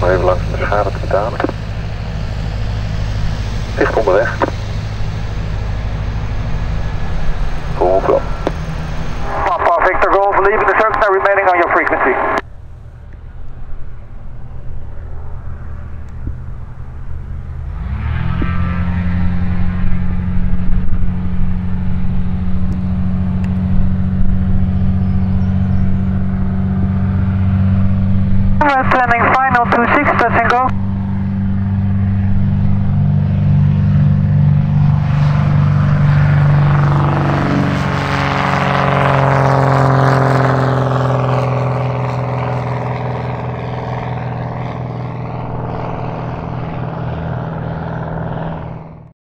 maar even langs de schade te betalen. Licht onderweg. Volg wel. Papa Victor Golf, leaving the circuit, remaining on your frequency. Landing final 26, touch and go.